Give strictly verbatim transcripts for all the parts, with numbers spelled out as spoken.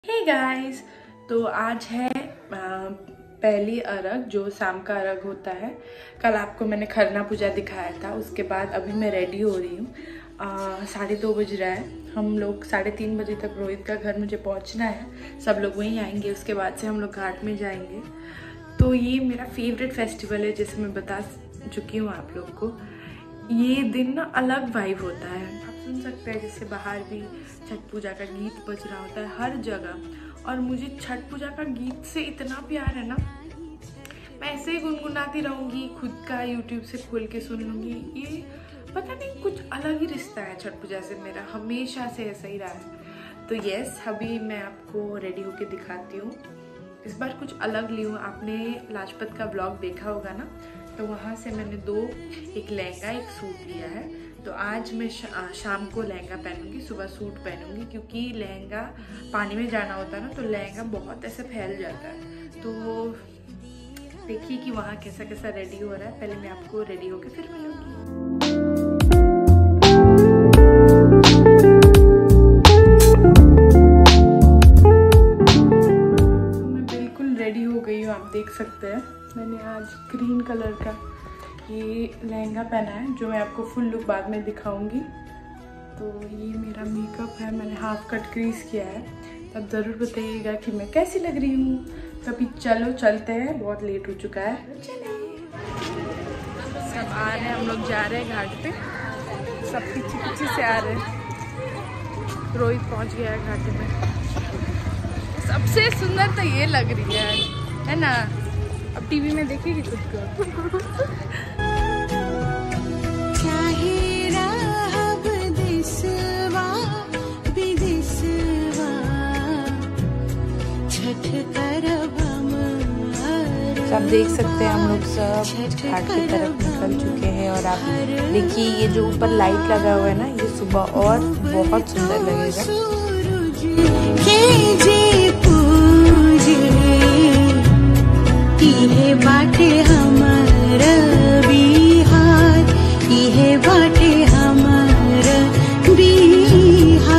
Hey guys, तो आज है आ, पहली अरग जो शाम का अरग होता है। कल आपको मैंने खरना पूजा दिखाया था, उसके बाद अभी मैं रेडी हो रही हूँ। साढ़े दो बज रहा है, हम लोग साढ़े तीन बजे तक रोहित का घर मुझे पहुँचना है। सब लोग वहीं आएंगे, उसके बाद से हम लोग घाट में जाएंगे। तो ये मेरा फेवरेट फेस्टिवल है, जैसे मैं बता चुकी हूँ आप लोग को। ये दिन ना अलग वाइब होता है, आप सुन सकते हैं जैसे बाहर भी छठ पूजा का गीत बज रहा होता है हर जगह। और मुझे छठ पूजा का गीत से इतना प्यार है ना, मैं ऐसे ही गुनगुनाती रहूँगी, खुद का यूट्यूब से खोल के सुन लूँगी। ये पता नहीं कुछ अलग ही रिश्ता है छठ पूजा से मेरा, हमेशा से ऐसा ही रहा है। तो यस, अभी मैं आपको रेडी होके दिखाती हूँ। इस बार कुछ अलग ली हूँ। आपने लाजपत का ब्लॉग देखा होगा ना, तो वहाँ से मैंने दो, एक लहंगा एक सूट लिया है। तो आज मैं शा, शाम को लहंगा पहनूंगी, सुबह सूट पहनूंगी, क्योंकि लहंगा पानी में जाना होता है ना, तो लहंगा बहुत ऐसे फैल जाता है। तो देखिए कि वहाँ कैसा कैसा रेडी हो रहा है। पहले मैं आपको रेडी होके फिर मिलूंगी। तो मैं बिल्कुल रेडी हो गई हूँ, आप देख सकते हैं। मैंने आज ग्रीन कलर का ये लहंगा पहना है, जो मैं आपको फुल लुक बाद में दिखाऊंगी। तो ये मेरा मेकअप है, मैंने हाफ कट क्रीज किया है। तब ज़रूर बताइएगा कि मैं कैसी लग रही हूँ। कभी चलो चलते हैं, बहुत लेट हो चुका है। सब आ रहे हैं, हम लोग जा रहे हैं घाट पे। सब पीछे पीछे से आ रहे हैं। रोहित पहुँच गया है घाट में। सबसे सुंदर तो ये लग रही है, है ना? अब टीवी में देखेगी खुद को। आप देख सकते हैं हम लोग सब घाट की तरफ निकल चुके हैं। और आप देखिए ये जो ऊपर लाइट लगा हुआ है ना, ये सुबह और बहुत सुंदर लगेगा। इहे बाटे हमर बिहार, इहे बाटे हमर बिहार।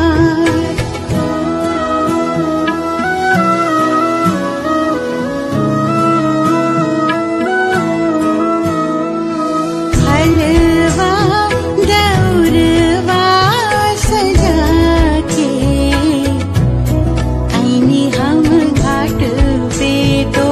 हलवा दौरवा सजा के आईनी हम घाट पे तो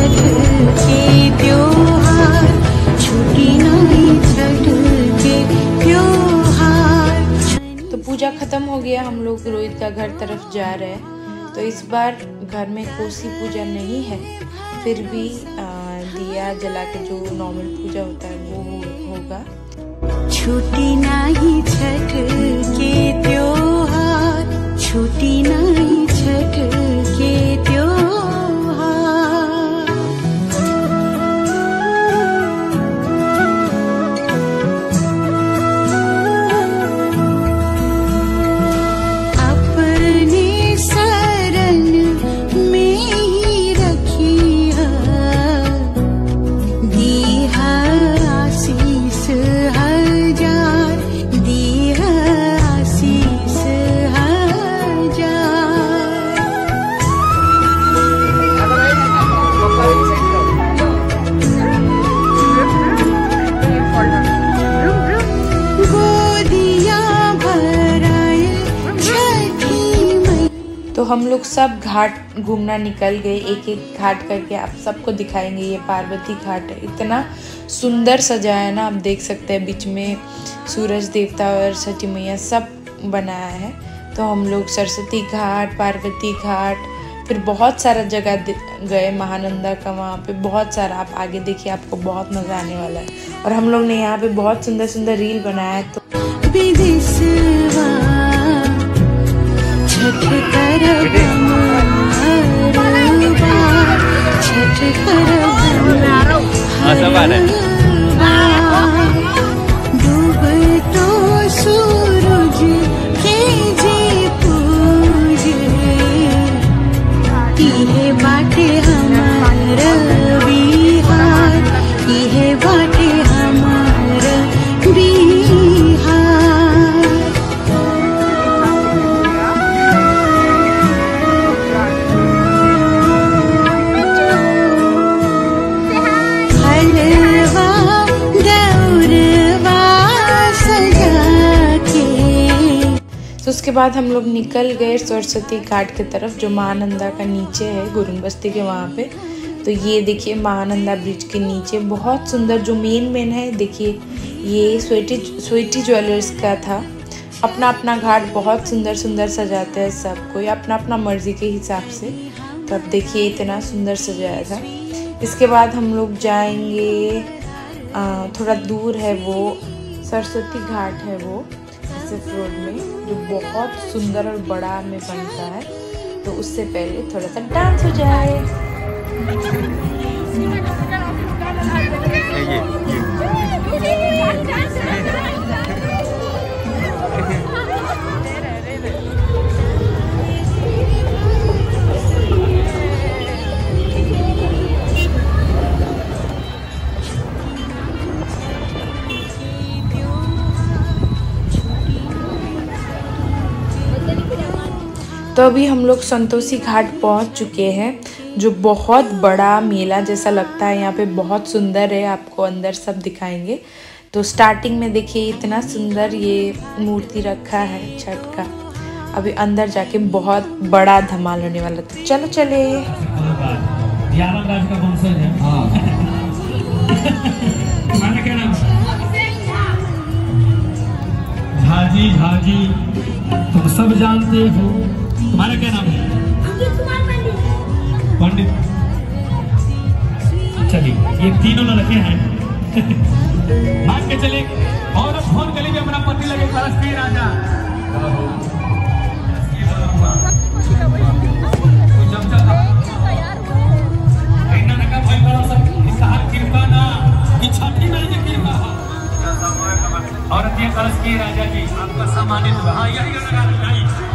छठ के त्योहार, छुट्टी नहीं छठ के त्योहार। तो पूजा खत्म हो गया, हम लोग रोहित का घर तरफ जा रहे हैं। तो इस बार घर में कोसी पूजा नहीं है, फिर भी आ, दिया जला के जो नॉर्मल पूजा होता है वो होगा। छुट्टी नहीं छठ के त्योहार, छुट्टी नहीं छठ के त्योहार। अपने शरण में ही रखी है, दी है आशीष हजार, दी है आशीष तो हम लोग सब घाट घूमना निकल गए, एक एक घाट करके आप सबको दिखाएंगे। ये पार्वती घाट है, इतना सुंदर सजाया है ना, आप देख सकते हैं। बीच में सूरज देवता और सरस्वती मैया सब बनाया है। तो हम लोग सरस्वती घाट, पार्वती घाट, फिर बहुत सारा जगह गए, महानंदा का वहाँ पे बहुत सारा। आप आगे देखिए, आपको बहुत मज़ा आने वाला है। और हम लोग ने यहाँ पे बहुत सुंदर सुंदर रील बनाया है। तो छठ करब छठ करब डूब तो सूरज के जे पूजे, इहे बाटे हमार बिहार, इहे बाटे हमार बिहार। तो उसके बाद हम लोग निकल गए सरस्वती घाट की तरफ, जो महानंदा का नीचे है, गुरुंग बस्ती के वहाँ पे। तो ये देखिए महानंदा ब्रिज के नीचे बहुत सुंदर जो मेन मेन है, देखिए ये स्वीटी स्वीटी ज्वेलर्स का था। अपना अपना घाट बहुत सुंदर सुंदर सजाते हैं सब कोई, अपना अपना मर्जी के हिसाब से। तो अब देखिए इतना सुंदर सजाया था। इसके बाद हम लोग जाएंगे, आ, थोड़ा दूर है वो सरस्वती घाट है, वो एसएफ रोड में, जो बहुत सुंदर और बड़ा में बनता है। तो उससे पहले थोड़ा सा डांस हो जाए। ये, ये, ये। तो अभी हम लोग संतोषी घाट पहुंच चुके हैं, जो बहुत बड़ा मेला जैसा लगता है। यहाँ पे बहुत सुंदर है, आपको अंदर सब दिखाएंगे। तो स्टार्टिंग में देखिए इतना सुंदर ये मूर्ति रखा है छठ का। अभी अंदर जाके बहुत बड़ा धमाल होने वाला था। चलो चले। झाजी झाजी तुम सब जानते हो। तुम्हारा क्या नाम है? पंडित। चलिए ये तीनों लड़के हैं। मान के चले और फोन गली में अपना पति लगे कलश के राजा। और कलश के राजा जी आपका सम्मानित। हाँ यही